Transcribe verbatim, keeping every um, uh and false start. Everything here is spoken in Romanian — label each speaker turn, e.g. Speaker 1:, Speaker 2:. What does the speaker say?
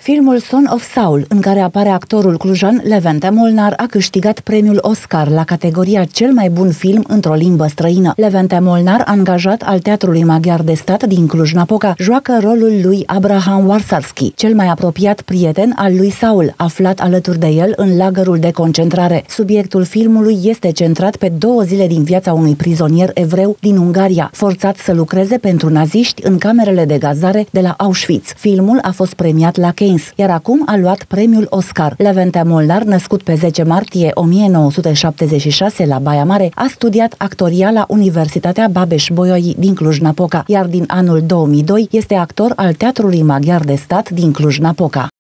Speaker 1: Filmul Son of Saul, în care apare actorul clujan Levente Molnar, a câștigat premiul Oscar la categoria cel mai bun film într-o limbă străină. Levente Molnar, angajat al Teatrului Maghiar de Stat din Cluj-Napoca, joacă rolul lui Abraham Warsarski, cel mai apropiat prieten al lui Saul, aflat alături de el în lagărul de concentrare. Subiectul filmului este centrat pe două zile din viața unui prizonier evreu din Ungaria, forțat să lucreze pentru naziști în camerele de gazare de la Auschwitz. Filmul a fost premiat la Cannes, iar acum a luat premiul Oscar. Levente Molnar, născut pe zece martie o mie nouă sute șaptezeci și șase la Baia Mare, a studiat actoria la Universitatea Babeș-Bolyai din Cluj-Napoca, iar din anul două mii doi este actor al Teatrului Maghiar de Stat din Cluj-Napoca.